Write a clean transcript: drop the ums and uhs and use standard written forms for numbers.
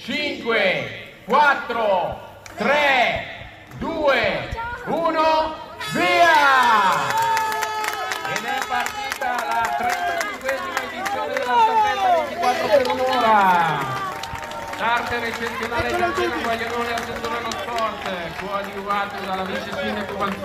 5, 4, 3, 2, 1, via! Ed è partita la 35esima edizione della staffetta 24 per un'ora. Starter eccezionale Giardino Guaglianone Argentolano Sport, coadiuvato dalla vice sindaco